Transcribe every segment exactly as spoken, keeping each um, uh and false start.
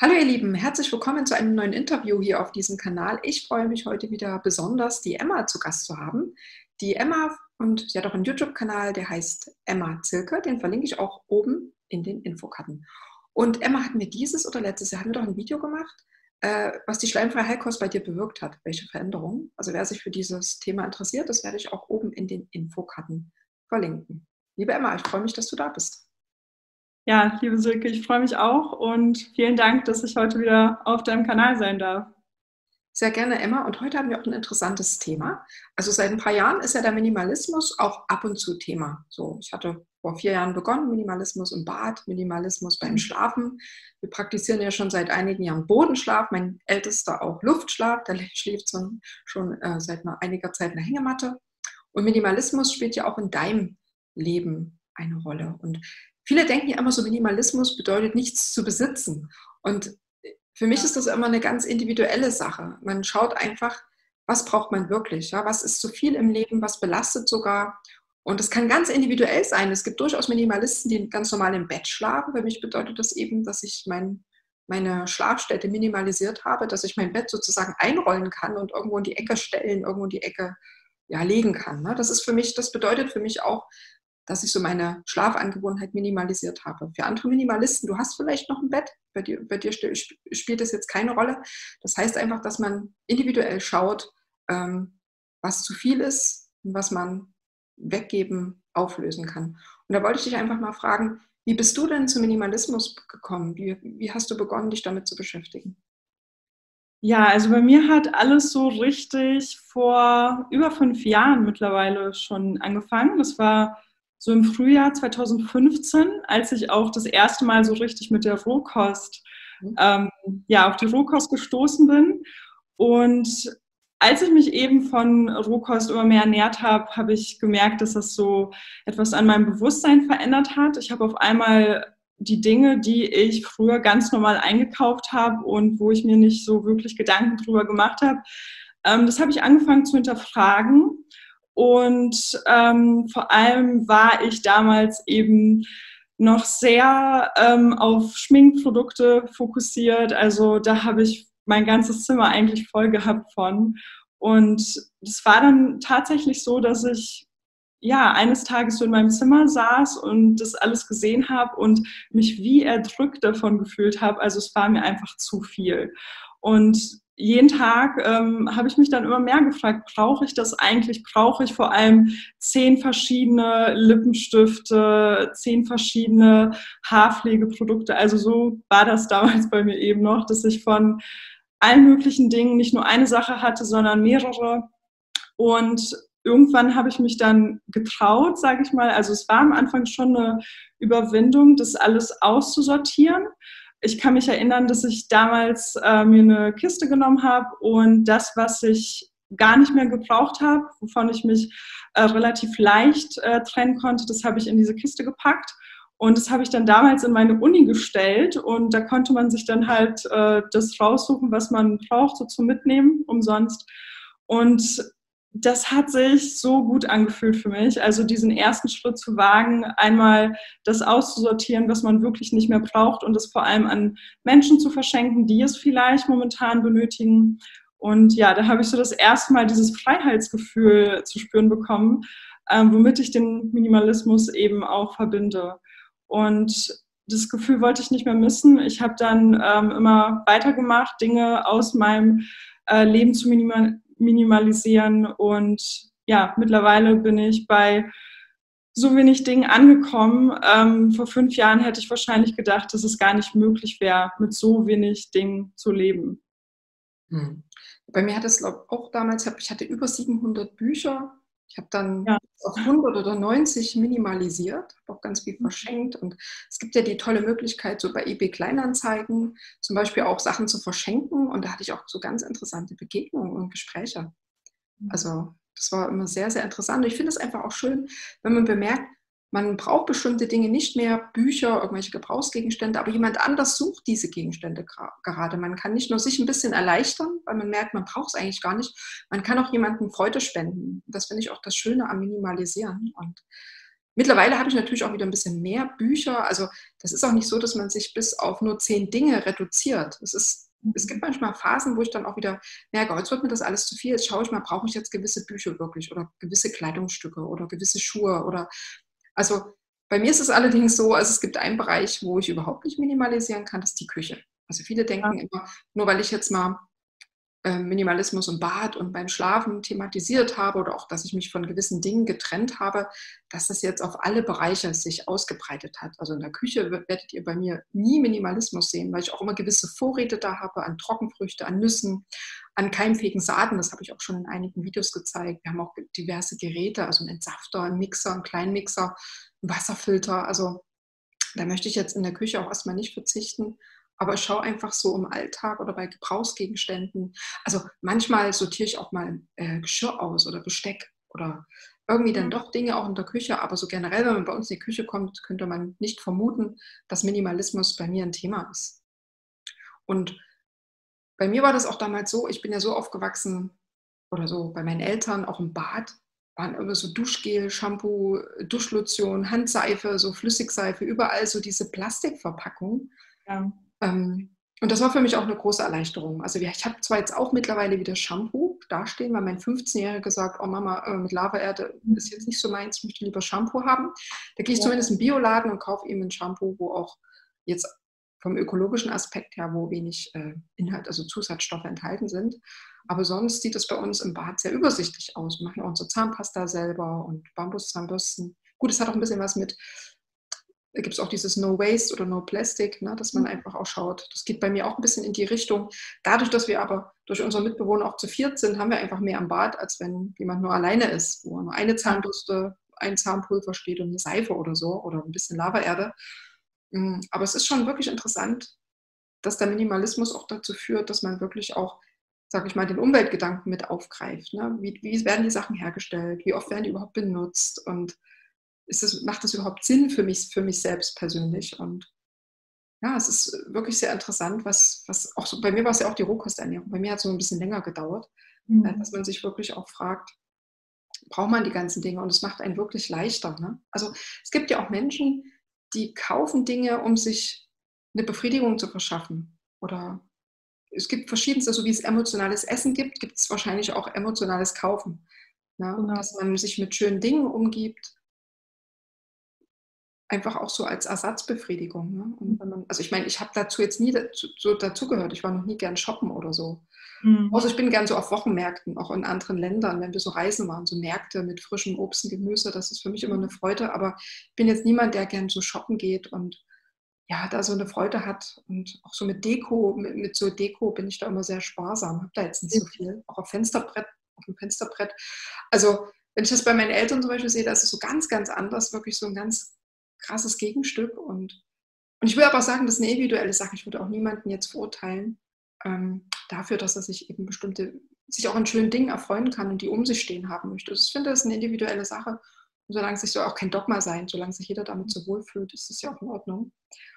Hallo ihr Lieben, herzlich willkommen zu einem neuen Interview hier auf diesem Kanal. Ich freue mich heute wieder besonders, die Emma zu Gast zu haben. Die Emma, und sie hat auch einen YouTube-Kanal, der heißt Emma Zilke, den verlinke ich auch oben in den Infokarten. Und Emma hat mir dieses oder letztes Jahr, hat mir doch ein Video gemacht, äh, was die schleimfreie Heilkost bei dir bewirkt hat, welche Veränderungen. Also wer sich für dieses Thema interessiert, das werde ich auch oben in den Infokarten verlinken. Liebe Emma, ich freue mich, dass du da bist. Ja, liebe Silke, ich freue mich auch und vielen Dank, dass ich heute wieder auf deinem Kanal sein darf. Sehr gerne, Emma. Und heute haben wir auch ein interessantes Thema. Also seit ein paar Jahren ist ja der Minimalismus auch ab und zu Thema. So, ich hatte vor vier Jahren begonnen, Minimalismus im Bad, Minimalismus beim Schlafen. Wir praktizieren ja schon seit einigen Jahren Bodenschlaf, mein Ältester auch Luftschlaf, der schläft schon, schon äh, seit einiger Zeit in der Hängematte. Und Minimalismus spielt ja auch in deinem Leben eine Rolle. Und viele denken ja immer so, Minimalismus bedeutet nichts zu besitzen. Und für mich ist das immer eine ganz individuelle Sache. Man schaut einfach, was braucht man wirklich? Ja? Was ist zu viel im Leben, was belastet sogar? Und das kann ganz individuell sein. Es gibt durchaus Minimalisten, die ganz normal im Bett schlafen. Für mich bedeutet das eben, dass ich mein, meine Schlafstätte minimalisiert habe, dass ich mein Bett sozusagen einrollen kann und irgendwo in die Ecke stellen, irgendwo in die Ecke ja, legen kann. Ne? Das ist für mich, das bedeutet für mich auch, dass ich so meine Schlafangewohnheit minimalisiert habe. Für andere Minimalisten, du hast vielleicht noch ein Bett, bei dir, bei dir spielt das jetzt keine Rolle. Das heißt einfach, dass man individuell schaut, ähm, was zu viel ist und was man weggeben, auflösen kann. Und da wollte ich dich einfach mal fragen, wie bist du denn zum Minimalismus gekommen? Wie, wie hast du begonnen, dich damit zu beschäftigen? Ja, also bei mir hat alles so richtig vor über fünf Jahren mittlerweile schon angefangen. Das war so im Frühjahr zweitausendfünfzehn, als ich auch das erste Mal so richtig mit der Rohkost, ähm, ja, auf die Rohkost gestoßen bin. Und als ich mich eben von Rohkost immer mehr ernährt habe, habe ich gemerkt, dass das so etwas an meinem Bewusstsein verändert hat. Ich habe auf einmal die Dinge, die ich früher ganz normal eingekauft habe und wo ich mir nicht so wirklich Gedanken drüber gemacht habe, ähm, das habe ich angefangen zu hinterfragen. Und ähm, vor allem war ich damals eben noch sehr ähm, auf Schminkprodukte fokussiert. Also da habe ich mein ganzes Zimmer eigentlich voll gehabt von. Und es war dann tatsächlich so, dass ich ja eines Tages so in meinem Zimmer saß und das alles gesehen habe und mich wie erdrückt davon gefühlt habe. Also es war mir einfach zu viel. Und jeden Tag ähm, habe ich mich dann immer mehr gefragt, brauche ich das eigentlich? Brauche ich vor allem zehn verschiedene Lippenstifte, zehn verschiedene Haarpflegeprodukte? Also so war das damals bei mir eben noch, dass ich von allen möglichen Dingen nicht nur eine Sache hatte, sondern mehrere. Und irgendwann habe ich mich dann getraut, sage ich mal. Also es war am Anfang schon eine Überwindung, das alles auszusortieren. Ich kann mich erinnern, dass ich damals äh, mir eine Kiste genommen habe und das, was ich gar nicht mehr gebraucht habe, wovon ich mich äh, relativ leicht äh, trennen konnte, das habe ich in diese Kiste gepackt. Und das habe ich dann damals in meine Uni gestellt und da konnte man sich dann halt äh, das raussuchen, was man braucht, so zum Mitnehmen, umsonst. Und das hat sich so gut angefühlt für mich. Also diesen ersten Schritt zu wagen, einmal das auszusortieren, was man wirklich nicht mehr braucht und es vor allem an Menschen zu verschenken, die es vielleicht momentan benötigen. Und ja, da habe ich so das erste Mal dieses Freiheitsgefühl zu spüren bekommen, ähm, womit ich den Minimalismus eben auch verbinde. Und das Gefühl wollte ich nicht mehr missen. Ich habe dann ähm, immer weitergemacht, Dinge aus meinem äh, Leben zu minimalisieren minimalisieren und ja, mittlerweile bin ich bei so wenig Dingen angekommen. Ähm, vor fünf Jahren hätte ich wahrscheinlich gedacht, dass es gar nicht möglich wäre, mit so wenig Dingen zu leben. Hm. Bei mir hat es, glaube ich, auch damals, ich hatte über siebenhundert Bücher. Ich habe dann Ja. auf hundert oder neunzig minimalisiert, habe auch ganz viel verschenkt. Und es gibt ja die tolle Möglichkeit, so bei eBay Kleinanzeigen zum Beispiel auch Sachen zu verschenken. Und da hatte ich auch so ganz interessante Begegnungen und Gespräche. Also das war immer sehr, sehr interessant. Und ich finde es einfach auch schön, wenn man bemerkt, man braucht bestimmte Dinge nicht mehr, Bücher, irgendwelche Gebrauchsgegenstände, aber jemand anders sucht diese Gegenstände gerade. Man kann nicht nur sich ein bisschen erleichtern, weil man merkt, man braucht es eigentlich gar nicht. Man kann auch jemandem Freude spenden. Das finde ich auch das Schöne am Minimalisieren. Und Mittlerweile habe ich natürlich auch wieder ein bisschen mehr Bücher. Also, das ist auch nicht so, dass man sich bis auf nur zehn Dinge reduziert. Es ist es gibt Mhm. manchmal Phasen, wo ich dann auch wieder merke: „Oh, jetzt wird mir das alles zu viel. Jetzt schaue ich mal, brauche ich jetzt gewisse Bücher wirklich oder gewisse Kleidungsstücke oder gewisse Schuhe oder“, also, bei mir ist es allerdings so, also, es gibt einen Bereich, wo ich überhaupt nicht minimalisieren kann, das ist die Küche. Also, viele Ja, denken immer, nur weil ich jetzt mal ähm, Minimalismus im Bad und beim Schlafen thematisiert habe oder auch, dass ich mich von gewissen Dingen getrennt habe, dass das jetzt auf alle Bereiche sich ausgebreitet hat. Also in der Küche we- werdet ihr bei mir nie Minimalismus sehen, weil ich auch immer gewisse Vorräte da habe an Trockenfrüchte, an Nüssen, an keimfähigen Saaten. Das habe ich auch schon in einigen Videos gezeigt. Wir haben auch ge- diverse Geräte, also einen Entsafter, einen Mixer, einen Kleinmixer, einen Wasserfilter. Also da möchte ich jetzt in der Küche auch erstmal nicht verzichten. Aber ich schaue einfach so im Alltag oder bei Gebrauchsgegenständen. Also manchmal sortiere ich auch mal äh, Geschirr aus oder Besteck oder irgendwie dann mhm. doch Dinge auch in der Küche. Aber so generell, wenn man bei uns in die Küche kommt, könnte man nicht vermuten, dass Minimalismus bei mir ein Thema ist. Und bei mir war das auch damals so, ich bin ja so aufgewachsen oder so bei meinen Eltern, auch im Bad, waren immer so Duschgel, Shampoo, Duschlotion, Handseife, so Flüssigseife, überall so diese Plastikverpackungen. Ja. Ähm, und das war für mich auch eine große Erleichterung. Also, ja, ich habe zwar jetzt auch mittlerweile wieder Shampoo dastehen, weil mein fünfzehnjähriger sagt: „Oh Mama, äh, mit Lavaerde ist jetzt Mhm. nicht so meins, ich möchte lieber Shampoo haben.“ Da gehe ich Ja. zumindest in 'n Bioladen und kaufe ihm 'n Shampoo, wo auch jetzt vom ökologischen Aspekt her, wo wenig, äh, Inhalt, also Zusatzstoffe enthalten sind. Aber sonst sieht es bei uns im Bad sehr übersichtlich aus. Wir machen ja unsere Zahnpasta selber und Bambuszahnbürsten. Gut, es hat auch ein bisschen was mit, da gibt es auch dieses No Waste oder No Plastic, ne, dass man Mhm. einfach auch schaut. Das geht bei mir auch ein bisschen in die Richtung. Dadurch, dass wir aber durch unsere Mitbewohner auch zu viert sind, haben wir einfach mehr am Bad, als wenn jemand nur alleine ist, wo nur eine Ja. Zahnbürste, ein Zahnpulver steht und eine Seife oder so oder ein bisschen Lavaerde. Hm, aber es ist schon wirklich interessant, dass der Minimalismus auch dazu führt, dass man wirklich auch, sage ich mal, den Umweltgedanken mit aufgreift, ne? Wie wie werden die Sachen hergestellt? Wie oft werden die überhaupt benutzt? Und ist es, macht das überhaupt Sinn für mich für mich selbst persönlich? Und ja, es ist wirklich sehr interessant, was was auch so, bei mir war es ja auch die Rohkosternährung. Bei mir hat es so ein bisschen länger gedauert, äh, dass Mhm. man sich wirklich auch fragt: „Braucht man die ganzen Dinge?“ Und es macht einen wirklich leichter, ne? Also, es gibt ja auch Menschen, die kaufen Dinge, um sich eine Befriedigung zu verschaffen. Oder es gibt verschiedenste, so wie es emotionales Essen gibt, gibt es wahrscheinlich auch emotionales Kaufen, ne? Genau. Dass man sich mit schönen Dingen umgibt. Einfach auch so als Ersatzbefriedigung, ne? Und wenn man, also, ich meine, ich habe dazu jetzt nie dazu so dazugehört. Ich war noch nie gern shoppen oder so. Mhm. Außer ich bin gern so auf Wochenmärkten, auch in anderen Ländern, wenn wir so reisen waren, so Märkte mit frischem Obst und Gemüse, das ist für mich immer 'ne Freude, aber ich bin jetzt niemand, der gern so shoppen geht und, ja, da so 'ne Freude hat, und auch so mit Deko, mit mit so Deko bin ich da immer sehr sparsam, habe da jetzt nicht so viel, auch auf Fensterbrett auf'm Fensterbrett. Also, wenn ich das bei meinen Eltern zum Beispiel sehe, da ist es so ganz, ganz anders, wirklich so 'n ganz krasses Gegenstück. Und und ich will aber sagen, das ist 'ne individuelle Sache. Ich würde auch niemanden jetzt verurteilen, ähm, dafür, dass er sich eben bestimmte sich auch an schönen Dingen erfreuen kann und die um sich stehen haben möchte. Also, ich finde, das ist 'ne individuelle Sache. Und solange es, sich soll auch kein Dogma sein, solange sich jeder damit so wohlfühlt, ist das ja auch in Ordnung.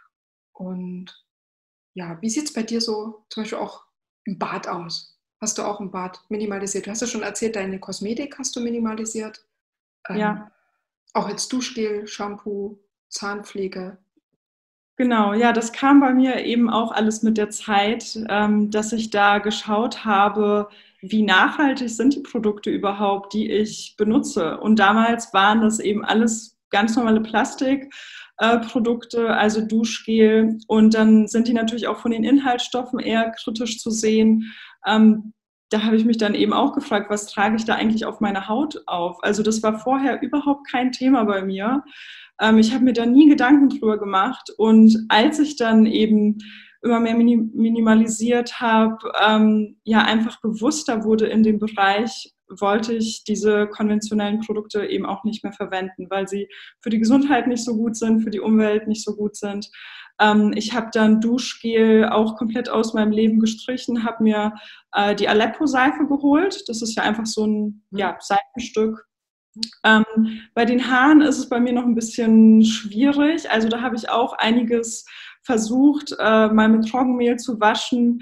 Und ja, wie sieht's bei dir so zum Beispiel auch im Bad aus? Hast du auch im Bad minimalisiert? Du hast ja schon erzählt, deine Kosmetik hast du minimalisiert. Ähm, Ja. auch jetzt Duschgel, Shampoo, Zahnpflege. Genau, ja, das kam bei mir eben auch alles mit der Zeit, ähm, dass ich da geschaut habe, wie nachhaltig sind die Produkte überhaupt, die ich benutze. Und damals waren das eben alles ganz normale Plastikprodukte, äh, Produkte, also Duschgel. Und dann sind die natürlich auch von den Inhaltsstoffen eher kritisch zu sehen. Ähm, Da habe ich mich dann eben auch gefragt, was trage ich da eigentlich auf meine Haut auf? Also das war vorher überhaupt kein Thema bei mir. Ähm, ich habe mir da nie Gedanken drüber gemacht. Und als ich dann eben immer mehr minim minimalisiert habe, ähm, ja einfach bewusster wurde in dem Bereich, wollte ich diese konventionellen Produkte eben auch nicht mehr verwenden, weil sie für die Gesundheit nicht so gut sind, für die Umwelt nicht so gut sind. Ähm, ich habe dann Duschgel auch komplett aus meinem Leben gestrichen, habe mir äh, die Aleppo-Seife geholt. Das ist ja einfach so ein, Mhm. ja, Seifenstück. Ähm, Bei den Haaren ist es bei mir noch ein bisschen schwierig. Also da habe ich auch einiges versucht, äh, mal mit Trockenmehl zu waschen.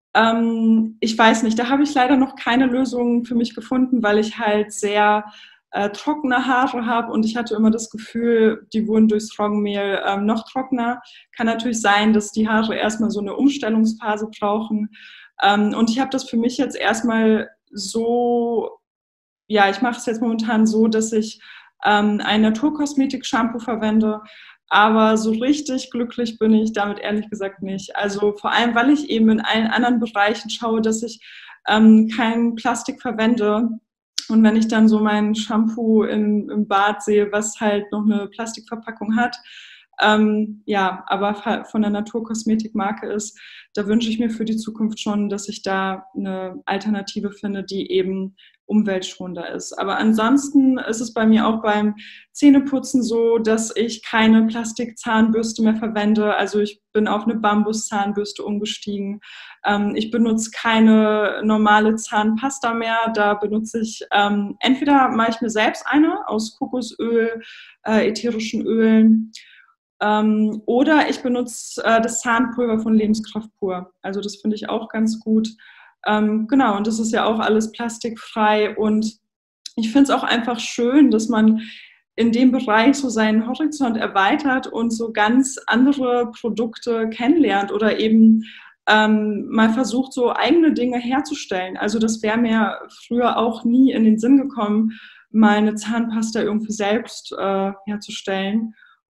Ähm, ich weiß nicht, da habe ich leider noch keine Lösung für mich gefunden, weil ich halt sehr äh, trockene Haare habe und ich hatte immer das Gefühl, die wurden durchs Roggenmehl ähm, noch trockener. Kann natürlich sein, dass die Haare erstmal so eine Umstellungsphase brauchen. Ähm, und ich habe das für mich jetzt erstmal so, ja, ich mache es jetzt momentan so, dass ich ähm, ein Naturkosmetik-Shampoo verwende. Aber so richtig glücklich bin ich damit ehrlich gesagt nicht. Also vor allem, weil ich eben in allen anderen Bereichen schaue, dass ich ähm, kein Plastik verwende. Und wenn ich dann so mein Shampoo in, im Bad sehe, was halt noch eine Plastikverpackung hat, ähm, ja, aber von der Naturkosmetikmarke ist, da wünsche ich mir für die Zukunft schon, dass ich da eine Alternative finde, die eben umweltschonender ist. Aber ansonsten ist es bei mir auch beim Zähneputzen so, dass ich keine Plastikzahnbürste mehr verwende. Also ich bin auf eine Bambuszahnbürste umgestiegen. Ähm, ich benutze keine normale Zahnpasta mehr. Da benutze ich ähm, entweder mache ich mir selbst eine aus Kokosöl, äh, ätherischen Ölen. Ähm, oder ich benutze äh, das Zahnpulver von Lebenskraft pur. Also das finde ich auch ganz gut. Ähm, genau, und das ist ja auch alles plastikfrei. Und ich finde es auch einfach schön, dass man in dem Bereich so seinen Horizont erweitert und so ganz andere Produkte kennenlernt oder eben ähm, mal versucht, so eigene Dinge herzustellen. Also das wäre mir früher auch nie in den Sinn gekommen, mal eine Zahnpasta irgendwie selbst äh, herzustellen.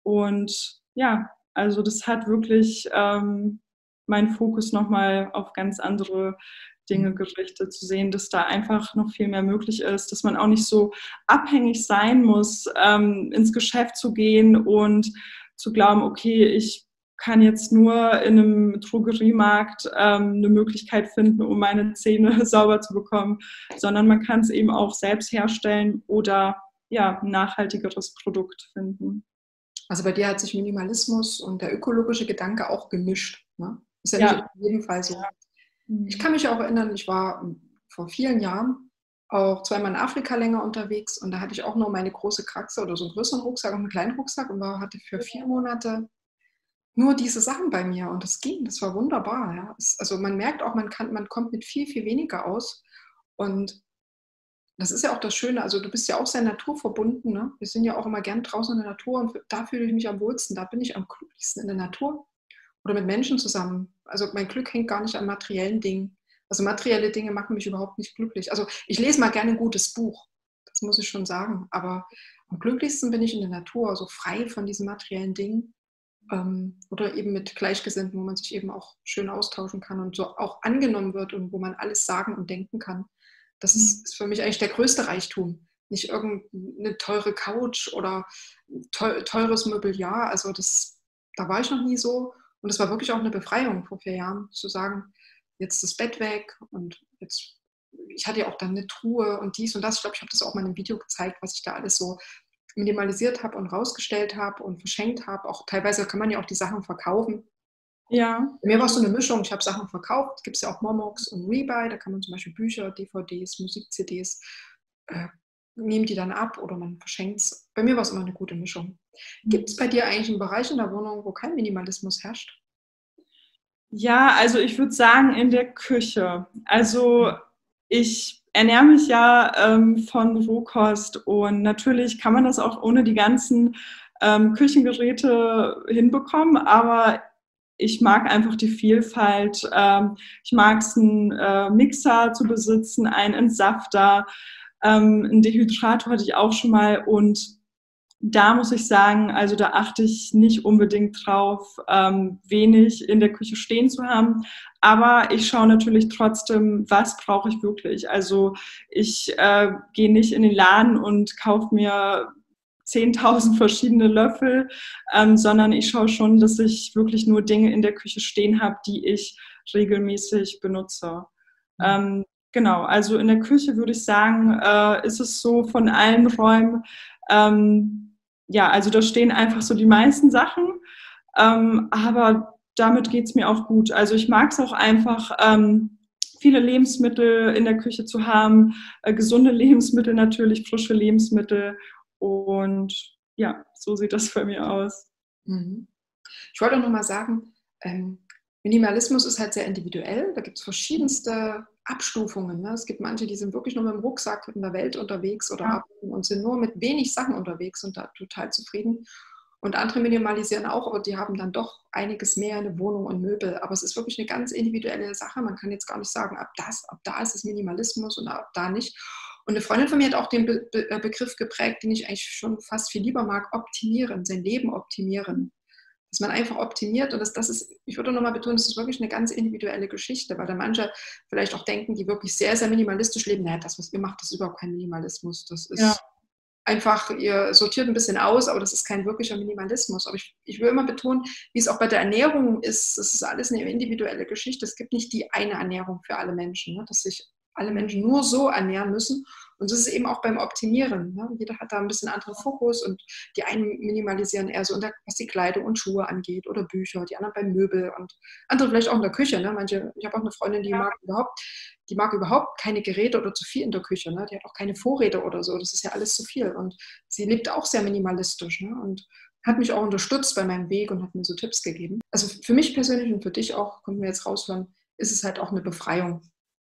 Und ja, also das hat wirklich ähm, meinen Fokus nochmal auf ganz andere Dinge gerichtet, zu sehen, dass da einfach noch viel mehr möglich ist, dass man auch nicht so abhängig sein muss, ähm, ins Geschäft zu gehen und zu glauben, okay, ich kann jetzt nur in einem Drogeriemarkt ähm, eine Möglichkeit finden, um meine Zähne sauber zu bekommen, sondern man kann es eben auch selbst herstellen oder ja, ein nachhaltigeres Produkt finden. Also bei dir hat sich Minimalismus und der ökologische Gedanke auch gemischt. Ne? Ist ja, ja nicht in jedem Fall so. Ja. Ich kann mich auch erinnern, ich war vor vielen Jahren auch zweimal in Afrika länger unterwegs und da hatte ich auch noch meine große Kraxe oder so einen größeren Rucksack und einen kleinen Rucksack und war, hatte für vier Monate nur diese Sachen bei mir und das ging, das war wunderbar. Ja. Es, also man merkt auch, man, kann, man kommt mit viel, viel weniger aus und das ist ja auch das Schöne, also du bist ja auch sehr naturverbunden. Ne? Wir sind ja auch immer gern draußen in der Natur und da fühle ich mich am wohlsten, da bin ich am glücklichsten in der Natur oder mit Menschen zusammen. Also mein Glück hängt gar nicht an materiellen Dingen. Also materielle Dinge machen mich überhaupt nicht glücklich. Also ich lese mal gerne ein gutes Buch, das muss ich schon sagen, aber am glücklichsten bin ich in der Natur, also frei von diesen materiellen Dingen ähm, oder eben mit Gleichgesinnten, wo man sich eben auch schön austauschen kann und so auch angenommen wird und wo man alles sagen und denken kann. Das ist, ist für mich eigentlich der größte Reichtum. Nicht irgendeine teure Couch oder teures Mobiliar. Also das, da war ich noch nie so. Und es war wirklich auch eine Befreiung vor vier Jahren, zu sagen, jetzt das Bett weg und jetzt, ich hatte ja auch dann eine Truhe und dies und das. Ich glaube, ich habe das auch mal in einem Video gezeigt, was ich da alles so minimalisiert habe und rausgestellt habe und verschenkt habe. Auch teilweise kann man ja auch die Sachen verkaufen. Ja. Bei mir war es so eine Mischung. Ich habe Sachen verkauft. Gibt es ja auch Momox und Rebuy. Da kann man zum Beispiel Bücher, D V Ds, Musik-C Ds, äh, nehmen die dann ab oder man verschenkt es. Bei mir war es immer eine gute Mischung. Gibt es bei dir eigentlich einen Bereich in der Wohnung, wo kein Minimalismus herrscht? Ja, also ich würde sagen in der Küche. Also ich ernähre mich ja ähm, von Rohkost und natürlich kann man das auch ohne die ganzen ähm, Küchengeräte hinbekommen, aber ich mag einfach die Vielfalt. Ähm, ich mag es, einen äh, Mixer zu besitzen, einen Entsafter, ähm, einen Dehydrator hatte ich auch schon mal und da muss ich sagen, also da achte ich nicht unbedingt drauf, ähm, wenig in der Küche stehen zu haben. Aber ich schaue natürlich trotzdem, was brauche ich wirklich. Also ich äh, gehe nicht in den Laden und kaufe mir zehntausend verschiedene Löffel, ähm, sondern ich schaue schon, dass ich wirklich nur Dinge in der Küche stehen habe, die ich regelmäßig benutze. Mhm. Ähm, genau, also in der Küche würde ich sagen, äh, ist es so von allen Räumen, ähm, ja, also da stehen einfach so die meisten Sachen, ähm, aber damit geht es mir auch gut. Also ich mag es auch einfach, ähm, viele Lebensmittel in der Küche zu haben, äh, gesunde Lebensmittel natürlich, frische Lebensmittel und ja, so sieht das bei mir aus. Mhm. Ich wollte auch noch mal sagen, ähm, Minimalismus ist halt sehr individuell. Da gibt es verschiedenste Abstufungen. Ne? Es gibt manche, die sind wirklich nur mit dem Rucksack in der Welt unterwegs oder Ja. arbeiten und sind nur mit wenig Sachen unterwegs und da total zufrieden. Und andere minimalisieren auch, aber die haben dann doch einiges mehr, eine Wohnung und Möbel. Aber es ist wirklich eine ganz individuelle Sache. Man kann jetzt gar nicht sagen, ab das, ab da ist es Minimalismus und ab da nicht. Und eine Freundin von mir hat auch den Be Be Begriff geprägt, den ich eigentlich schon fast viel lieber mag: optimieren, sein Leben optimieren. Dass man einfach optimiert und das, das ist, ich würde nochmal betonen, das ist wirklich eine ganz individuelle Geschichte, weil da manche vielleicht auch denken, die wirklich sehr, sehr minimalistisch leben, naja, das, was ihr macht, das ist überhaupt kein Minimalismus. Das ist Ja. einfach, ihr sortiert ein bisschen aus, aber das ist kein wirklicher Minimalismus. Aber ich, ich will immer betonen, wie es auch bei der Ernährung ist, das ist alles eine individuelle Geschichte. Es gibt nicht die eine Ernährung für alle Menschen, ne? Dass sich alle Menschen nur so ernähren müssen. Und das ist eben auch beim Optimieren. Ne? Jeder hat da ein bisschen anderen Fokus und die einen minimalisieren eher so, in der, was die Kleidung und Schuhe angeht oder Bücher, die anderen beim Möbel und andere vielleicht auch in der Küche. Ne? Manche, ich habe auch eine Freundin, die mag überhaupt, die mag überhaupt keine Geräte oder zu viel in der Küche. Ne? Die hat auch keine Vorräte oder so. Das ist ja alles zu viel. Und sie lebt auch sehr minimalistisch, ne? Und hat mich auch unterstützt bei meinem Weg und hat mir so Tipps gegeben. Also für mich persönlich und für dich auch, konnten wir jetzt raushören, ist es halt auch eine Befreiung.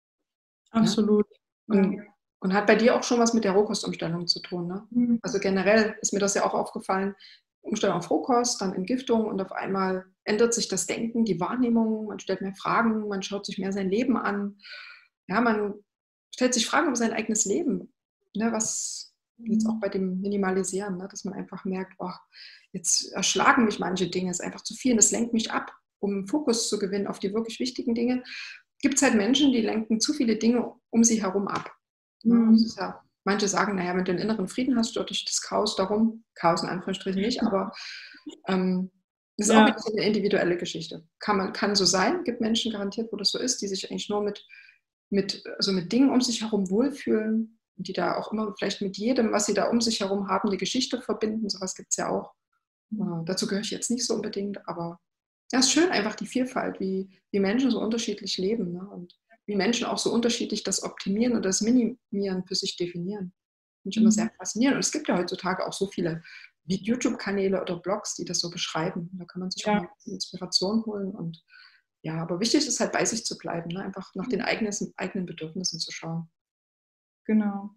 Absolut. Ja? Und, und hat bei dir auch schon was mit der Rohkostumstellung zu tun. Ne? Mhm. Also generell ist mir das ja auch aufgefallen, Umstellung auf Rohkost, dann Entgiftung und auf einmal ändert sich das Denken, die Wahrnehmung, man stellt mehr Fragen, man schaut sich mehr sein Leben an. Ja, man stellt sich Fragen über sein eigenes Leben. Ne? Was jetzt auch bei dem Minimalisieren, ne? Dass man einfach merkt, oh, jetzt erschlagen mich manche Dinge, es ist einfach zu viel und das lenkt mich ab, um Fokus zu gewinnen auf die wirklich wichtigen Dinge. Gibt es halt Menschen, die lenken zu viele Dinge um sie herum ab. Mhm. Das ist ja, manche sagen, naja, wenn du einen inneren Frieden hast, stört dich das Chaos darum. Chaos in Anführungsstrichen nicht, aber ähm, das ist Ja. auch wieder so eine individuelle Geschichte. Kann, man, kann so sein, gibt Menschen garantiert, wo das so ist, die sich eigentlich nur mit, mit, also mit Dingen um sich herum wohlfühlen und die da auch immer vielleicht mit jedem, was sie da um sich herum haben, die Geschichte verbinden. Sowas gibt es ja auch. Äh, dazu gehöre ich jetzt nicht so unbedingt, aber ja, es ist schön einfach die Vielfalt, wie, wie Menschen so unterschiedlich leben, ne? Und wie Menschen auch so unterschiedlich das Optimieren oder das Minimieren für sich definieren. Finde ich immer sehr faszinierend. Und es gibt ja heutzutage auch so viele YouTube-Kanäle oder Blogs, die das so beschreiben. Da kann man sich Ja. auch mal ein bisschen Inspiration holen. Und ja, aber wichtig ist halt bei sich zu bleiben, ne? Einfach nach den eigenen, eigenen Bedürfnissen zu schauen. Genau.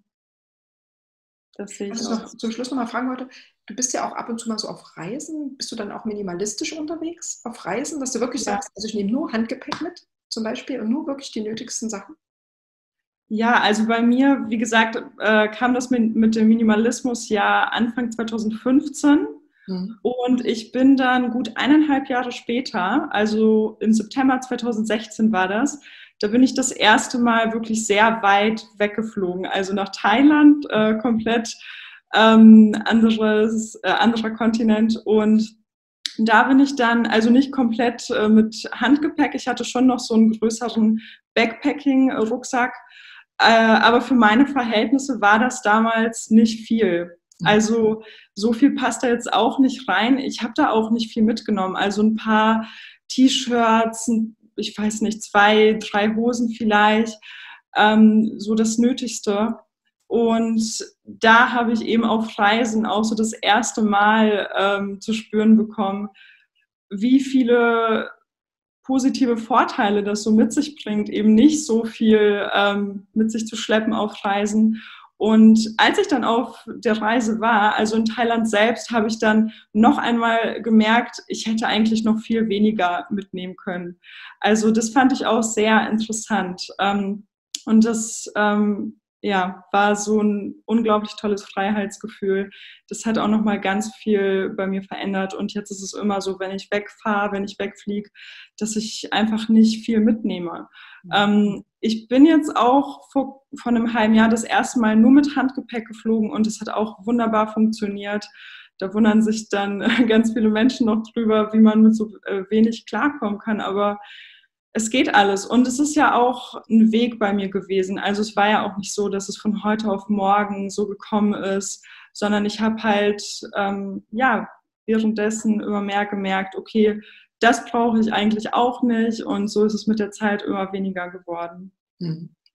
Das sehe Was ich ich auch. noch zum Schluss noch mal fragen wollte, du bist ja auch ab und zu mal so auf Reisen. Bist du dann auch minimalistisch unterwegs auf Reisen, dass du wirklich Ja. sagst, also ich nehme nur Handgepäck mit zum Beispiel und nur wirklich die nötigsten Sachen? Ja, also bei mir, wie gesagt, äh, kam das mit, mit dem Minimalismus ja Anfang zweitausendfünfzehn. Mhm. Und ich bin dann gut eineinhalb Jahre später, also im September zweitausendsechzehn war das, da bin ich das erste Mal wirklich sehr weit weggeflogen, also nach Thailand, äh, komplett ähm, anderes, äh, anderer Kontinent. Und da bin ich dann, also nicht komplett äh, mit Handgepäck, ich hatte schon noch so einen größeren Backpacking-Rucksack, äh, aber für meine Verhältnisse war das damals nicht viel. Also so viel passt da jetzt auch nicht rein. Ich habe da auch nicht viel mitgenommen. Also ein paar T-Shirts, ich weiß nicht, zwei, drei Hosen vielleicht, ähm, so das Nötigste. Und da habe ich eben auf Reisen auch so das erste Mal ähm, zu spüren bekommen, wie viele positive Vorteile das so mit sich bringt, eben nicht so viel ähm, mit sich zu schleppen auf Reisen. Und als ich dann auf der Reise war, also in Thailand selbst, habe ich dann noch einmal gemerkt, ich hätte eigentlich noch viel weniger mitnehmen können. Also das fand ich auch sehr interessant. Ähm, und das ähm, ja, war so ein unglaublich tolles Freiheitsgefühl. Das hat auch noch mal ganz viel bei mir verändert. Und jetzt ist es immer so, wenn ich wegfahre, wenn ich wegfliege, dass ich einfach nicht viel mitnehme. Mhm. Ähm, ich bin jetzt auch vor, vor einem halben Jahr das erste Mal nur mit Handgepäck geflogen und es hat auch wunderbar funktioniert. Da wundern sich dann ganz viele Menschen noch drüber, wie man mit so wenig klarkommen kann. Aber es geht alles. Und es ist ja auch ein Weg bei mir gewesen. Also es war ja auch nicht so, dass es von heute auf morgen so gekommen ist, sondern ich habe halt, ähm, ja, währenddessen immer mehr gemerkt, okay, das brauche ich eigentlich auch nicht. Und so ist es mit der Zeit immer weniger geworden. Hm.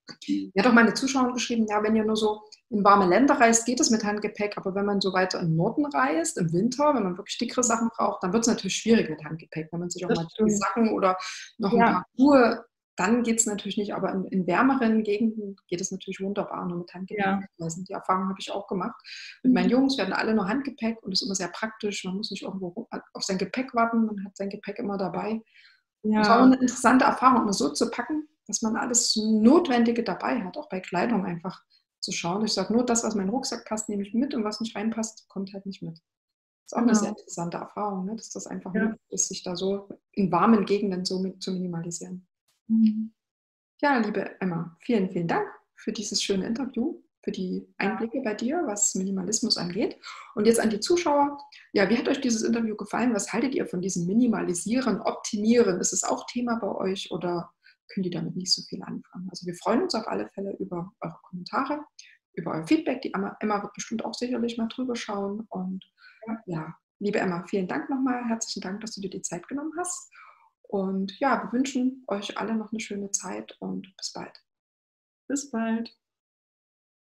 Mhm. Mir hat auch meine Zuschauerin geschrieben, ja, wenn ihr nur so in warme Länder reist, geht es mit Handgepäck, aber wenn man so weiter im Norden reist, im Winter, wenn man wirklich dickere Sachen braucht, dann wird es natürlich schwierig mit Handgepäck. Wenn man sich auch Das mal die stimmt. Sachen oder noch ein Ja, paar Schuhe, dann geht es natürlich nicht, aber in, in wärmeren Gegenden geht es natürlich wunderbar nur mit Handgepäck. ja. Also die Erfahrung habe ich auch gemacht. Mit meinen Mhm. Jungs, wir hatten alle nur Handgepäck und das ist immer sehr praktisch. Man muss nicht irgendwo ru- auf sein Gepäck warten, man hat sein Gepäck immer dabei. Und es war auch Ja, eine interessante Erfahrung, immer so zu packen, dass man alles Notwendige dabei hat, auch bei Kleidung einfach zu schauen. Ich sage, nur das, was in meinen Rucksack passt, nehme ich mit und was nicht reinpasst, kommt halt nicht mit. Das ist auch eine sehr genau. interessante Erfahrung, ne? Dass das einfach Ja. möglich ist, sich da so in warmen Gegenden so mit, zu minimalisieren. Mhm. Ja, liebe Emma, vielen, vielen Dank für dieses schöne Interview, für die Ja. Einblicke bei dir, was Minimalismus angeht. Und jetzt an die Zuschauer. Ja, wie hat euch dieses Interview gefallen? Was haltet ihr von diesem Minimalisieren, Optimieren? Ist es auch Thema bei euch oder könnt ihr damit nicht so viel anfangen? Also wir freuen uns auf alle Fälle über eure Kommentare, über euer Feedback. Die Emma, Emma wird bestimmt auch sicherlich mal drüber schauen. Und ja, liebe Emma, vielen Dank nochmal. Herzlichen Dank, dass du dir die Zeit genommen hast. Und ja, wir wünschen euch alle noch eine schöne Zeit und bis bald. Bis bald.